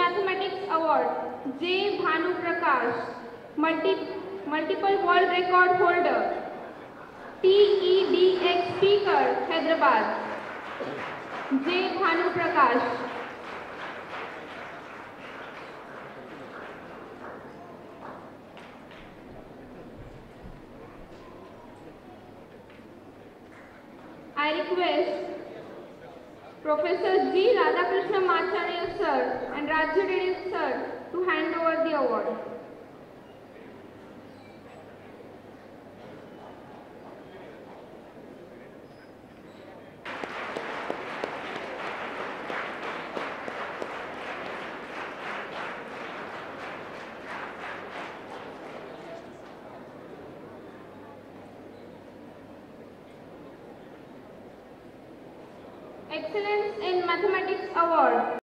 Mathematics Award, J. Bhanu Prakash, multiple world record holder, TEDx speaker, Hyderabad, J. Bhanu Prakash. I request Professor G. Radhakrishna Macharya sir and Raji Reddy sir to hand over the award. Excellence in Mathematics Award.